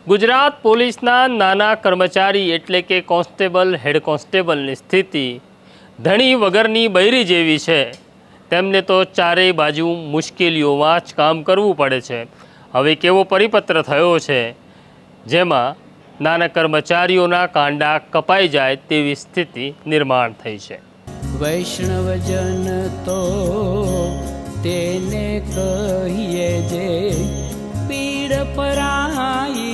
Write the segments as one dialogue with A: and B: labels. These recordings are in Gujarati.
A: ગુજરાત પોલીસના નાના કર્મચારી એટલે કે કોન્સ્ટેબલ હેડ કોન્સ્ટેબલની સ્થિતિ ધણી વગરની બૈરી જેવી છે। તેમને તો ચારેય બાજુ મુશ્કેલીઓમાં જ કામ કરવું પડે છે। હવે કેવો પરિપત્ર થયો છે જેમાં નાના કર્મચારીઓના કાંડા કપાઈ જાય તેવી સ્થિતિ નિર્માણ થઈ છે।
B: વૈષ્ણવજન તો તેને કહીએ જે પીડ પરાઈ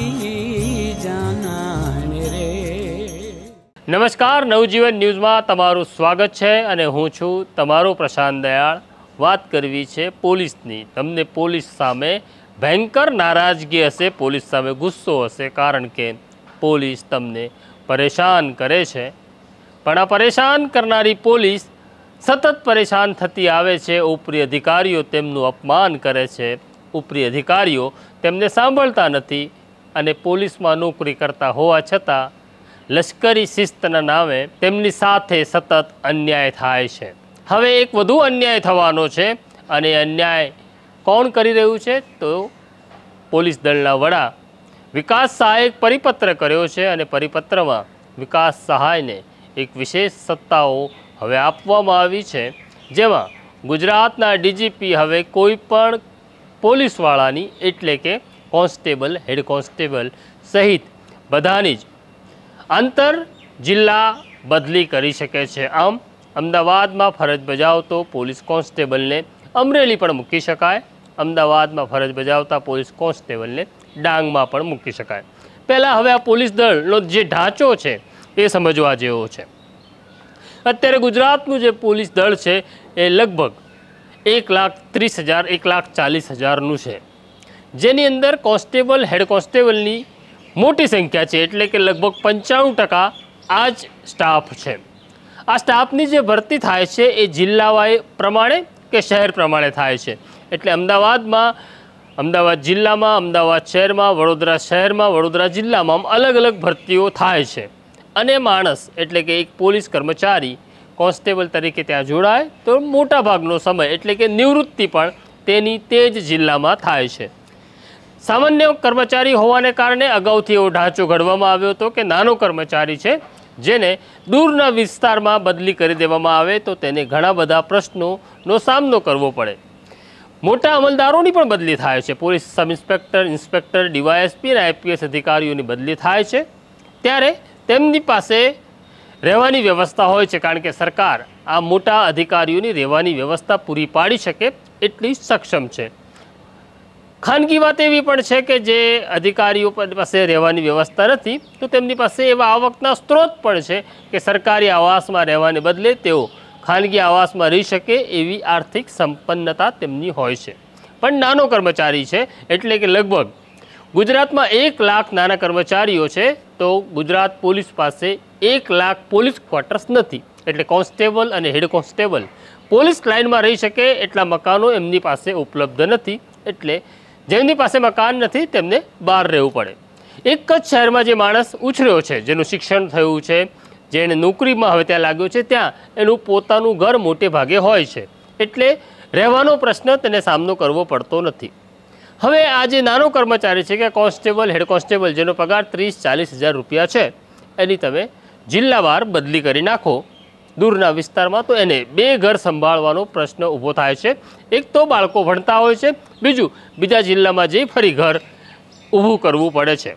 B: જાનાને રે।
A: નમસ્કાર, નવજીવન ન્યૂઝમાં તમારું સ્વાગત છે અને હું છું તમારો પ્રશાંત દયાળ। વાત કરવી છે પોલીસની। તમને પોલીસ સામે ભયંકર નારાજગી હશે, પોલીસ સામે ગુસ્સો હશે, કારણ કે પોલીસ તમને પરેશાન કરે છે। પણ આ પરેશાન કરનારી પોલીસ સતત પરેશાન થતી આવે છે। ઉપરી અધિકારીઓ તેમનું અપમાન કરે છે, ઉપરી અધિકારીઓ તેમને સાંભળતા નથી અને પોલીસમાં નોકરી કરતા હોવા છતાં લશ્કરી શિસ્તના નામે તેમની સાથે સતત અન્યાય થાય છે। હવે એક વધુ અન્યાય થવાનો છે અને અન્યાય કોણ કરી રહ્યું છે? તો પોલીસ દળના વડા વિકાસ સહાયે એક પરિપત્ર કર્યો છે અને પરિપત્રમાં વિકાસ સહાયને એક વિશેષ સત્તાઓ હવે આપવામાં આવી છે, જેમાં ગુજરાતના ડીજીપી હવે કોઈ પણ પોલીસવાળાની એટલે કે કોન્સ્ટેબલ હેડ કોન્સ્ટેબલ સહિત બધાની જ આંતર જિલ્લા બદલી કરી શકે છે। આમ અમદાવાદમાં ફરજ બજાવતો પોલીસ કોન્સ્ટેબલને અમરેલી પણ મૂકી શકાય, અમદાવાદમાં ફરજ બજાવતા પોલીસ કોન્સ્ટેબલને ડાંગમાં પણ મૂકી શકાય। પહેલાં હવે આ પોલીસ દળનો જે ઢાંચો છે એ સમજવા જેવો છે। અત્યારે ગુજરાતનું જે પોલીસ દળ છે એ લગભગ 1,30,000 1,40,000નું છે, જેની અંદર કોન્સ્ટેબલ હેડ કોન્સ્ટેબલની મોટી સંખ્યા છે, એટલે કે લગભગ 95% આ જ સ્ટાફ છે। આ સ્ટાફની જે ભરતી થાય છે એ જિલ્લા પ્રમાણે કે શહેર પ્રમાણે થાય છે। એટલે અમદાવાદ જિલ્લામાં, અમદાવાદ શહેરમાં, વડોદરા શહેરમાં, વડોદરા જિલ્લામાં અલગ અલગ ભરતીઓ થાય છે અને માણસ એટલે કે એક પોલીસ કર્મચારી કોન્સ્ટેબલ તરીકે ત્યાં જોડાય તો મોટા ભાગનો સમય એટલે કે નિવૃત્તિ પણ તેની તે જ જિલ્લામાં થાય છે। સામાન્ય કર્મચારી હોવાને કારણે અગાઉથી એવો ઢાંચો ઘડવામાં આવ્યો હતો કે નાનો કર્મચારી છે જેને દૂરના વિસ્તારમાં બદલી કરી દેવામાં આવે તો તેને ઘણા બધા પ્રશ્નોનો સામનો કરવો પડે। મોટા અમલદારોની પણ બદલી થાય છે, police sub inspector, inspector, DYSP અને આઈપીએસ અધિકારીઓની બદલી થાય છે, ત્યારે તેમની પાસે રહેવાની વ્યવસ્થા હોય છે, કારણ કે સરકાર આ મોટા અધિકારીઓની રહેવાની વ્યવસ્થા પૂરી પાડી શકે એટલી સક્ષમ છે। ખાનગી વાત એવી પણ છે કે જે અધિકારીઓ પાસે રહેવાની વ્યવસ્થા નથી તો તેમની પાસે એવા આવકના સ્ત્રોત પણ છે કે સરકારી આવાસમાં રહેવાને બદલે તેઓ ખાનગી આવાસમાં રહી શકે એવી આર્થિક સંપન્નતા તેમની હોય છે। પણ નાનો કર્મચારી છે એટલે કે લગભગ ગુજરાતમાં 1 લાખ નાના કર્મચારીઓ છે, તો ગુજરાત પોલીસ પાસે 1 લાખ પોલીસ ક્વાર્ટર્સ નથી, એટલે કોન્સ્ટેબલ અને હેડ કોન્સ્ટેબલ પોલીસ લાઇનમાં રહી શકે એટલા મકાનો એમની પાસે ઉપલબ્ધ નથી, એટલે જેમની પાસે મકાન નથી તેમને બહાર રહેવું પડે। એક જ શહેરમાં જે માણસ ઉછર્યો છે, જેનું શિક્ષણ થયું છે, જેને નોકરીમાં હવે ત્યાં લાગ્યો છે, ત્યાં એનું પોતાનું ઘર મોટે ભાગે હોય છે, એટલે રહેવાનો પ્રશ્ન તેને સામનો કરવો પડતો નથી। હવે આ જે નાનો કર્મચારી છે કે કોન્સ્ટેબલ હેડ કોન્સ્ટેબલ જેનો પગાર 30-40 હજાર રૂપિયા છે, એની તમે જિલ્લાવાર બદલી કરી નાખો દૂરના વિસ્તારમાં તો એને 2 ઘર સંભાળવાનો પ્રશ્ન ઊભો થાય છે। એક તો બાળકો ભણતા હોય છે, બીજું બીજા જિલ્લામાં જઈ ફરી ઘર ઊભું કરવું પડે છે।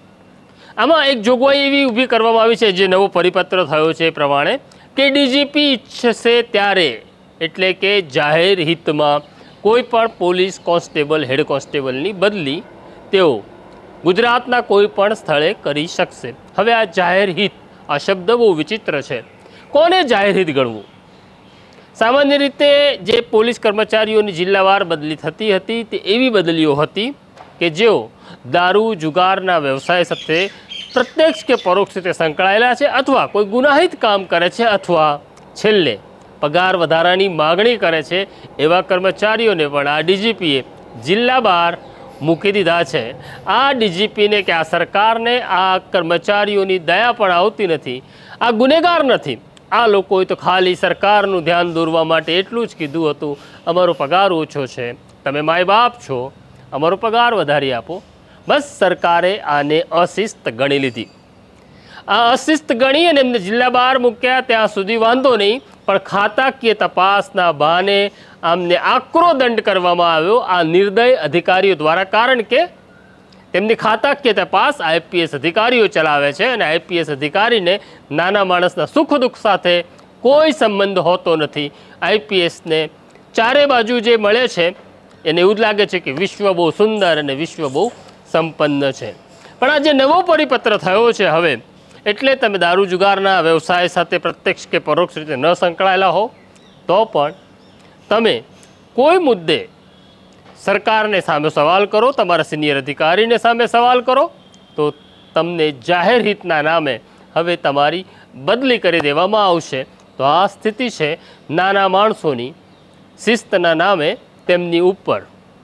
A: આમાં એક જોગવાઈ એવી ઊભી કરવામાં આવી છે, જે નવો પરિપત્ર થયો છે એ પ્રમાણે કે ડીજીપી ઈચ્છશે ત્યારે એટલે કે જાહેર હિતમાં કોઈ પણ પોલીસ કોન્સ્ટેબલ હેડ કોન્સ્ટેબલની બદલી તેઓ ગુજરાતના કોઈ પણ સ્થળે કરી શકશે। હવે આ જાહેર હિત, આ શબ્દ બહુ વિચિત્ર છે। કોને જાહેર હિત ગણવું? સામાન્ય રીતે જે પોલીસ કર્મચારીઓની જિલ્લાવાર બદલી થતી હતી તે એવી બદલીઓ હતી કે જેઓ દારૂ જુગારના વ્યવસાય સાથે પ્રત્યક્ષ કે પરોક્ષ રીતે સંકળાયેલા છે, અથવા કોઈ ગુનાહિત કામ કરે છે, અથવા છેલ્લે પગાર વધારાની માગણી કરે છે, એવા કર્મચારીઓને પણ આ ડીજીપીએ જિલ્લા બહાર મૂકી દીધા છે। આ ડીજીપીને કે આ સરકારને આ કર્મચારીઓની દયા પણ આવતી નથી, આ ગુનેગાર નથી, આ લોકોએ તો ખાલી સરકારનું ધ્યાન દોરવા માટે એટલું જ કીધું હતું, અમારો પગાર ઓછો છે, તમે માય બાપ છો, અમારો પગાર વધારી આપો। બસ સરકારે આને અશિસ્ત ગણી લીધી. આ અશિસ્ત ગણી અને એમને જિલ્લા બહાર મૂક્યા ત્યાં સુધી વાંધો નહીં, પણ ખાતાકીય તપાસના બહાને આમને આકરો દંડ કરવામાં આવ્યો આ નિર્દય અધિકારીઓ દ્વારા. કારણ કે તેમની ખાતાકીય તપાસ આઈપીએસ અધિકારીઓ ચલાવે છે અને આઈપીએસ અધિકારીને નાના માણસના સુખ દુઃખ સાથે કોઈ સંબંધ હોતો નથી. આઈપીએસને ચારે બાજુ જે મળે છે એને એવું જ લાગે છે કે વિશ્વ બહુ સુંદર અને વિશ્વ બહુ સંપન્ન છે. પણ આ જે નવો પરિપત્ર થયો છે હવે, એટલે તમે દારૂ જુગારના વ્યવસાય સાથે પ્રત્યક્ષ કે પરોક્ષ રીતે ન સંકળાયેલા હો તો પણ તમે કોઈ મુદ્દે સરકારને સામે સવાલ કરો, તમારા સિનિયર અધિકારીને સામે સવાલ કરો, તો તમને જાહેર હિતના નામે હવે તમારી બદલી કરી દેવામાં આવશે. તો આ સ્થિતિ છે નાના માણસોની. શિસ્તના નામે તેમની ઉપર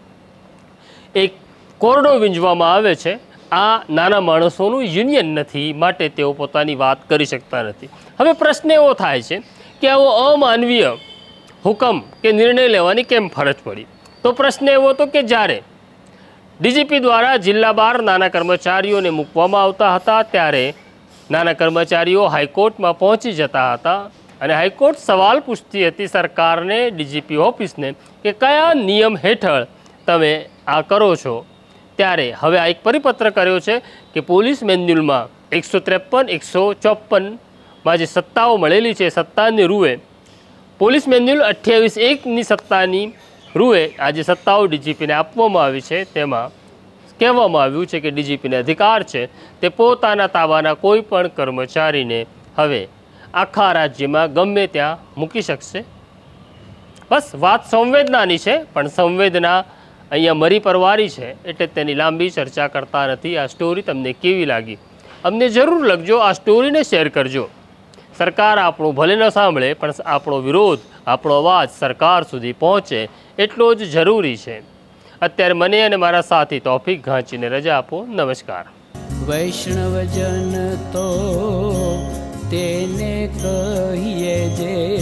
A: એક કોરડો વીંજવામાં આવે છે. આ નાના માણસોનું યુનિયન નથી, માટે તેઓ પોતાની વાત કરી શકતા નથી. હવે પ્રશ્ન એવો થાય છે કે આવો અમાનવીય હુકમ કે નિર્ણય લેવાની કેમ ફરજ પડી? તો પ્રશ્ન એવો હતો કે જ્યારે ડીજીપી દ્વારા જિલ્લા બહાર નાના કર્મચારીઓને મૂકવામાં આવતા હતા, ત્યારે નાના કર્મચારીઓ હાઈકોર્ટમાં પહોંચી જતા હતા અને હાઈકોર્ટ સવાલ પૂછતી હતી સરકારને, ડીજીપી ઓફિસને, કે કયા નિયમ હેઠળ તમે આ કરો છો. ત્યારે હવે આ એક પરિપત્ર કર્યો છે કે પોલીસ મેન્યુઅલમાં 153, 154માં જે સત્તાઓ મળેલી છે, સત્તાની રૂએ પોલીસ મેન્યુઅલ 28(1)ની સત્તાની રૂએ આ જે સત્તાઓ ડીજીપીને આપવામાં આવી છે, તેમાં કહેવામાં આવ્યું છે કે ડીજીપીને અધિકાર છે તે પોતાના તાબાના કોઈ પણ કર્મચારીને હવે આખા રાજ્યમાં ગમે ત્યાં મૂકી શકશે. બસ વાત સંવેદનાની છે, પણ સંવેદના અહીંયા મરી પરવારી છે, એટલે તેની લાંબી ચર્ચા કરતા નથી. આ સ્ટોરી તમને કેવી લાગી અમને જરૂર લખજો, આ સ્ટોરીને શેર કરજો. સરકાર આપણું ભલે ન સાંભળે, પણ આપણો વિરોધ, આપણો અવાજ સરકાર સુધી પહોંચે એટલો જ જરૂરી છે. અત્યારે મને અને મારા સાથી તોફિક ઘાંચીને રજા આપો. નમસ્કાર.
B: વૈષ્ણવજન તો તેને કહીએ જે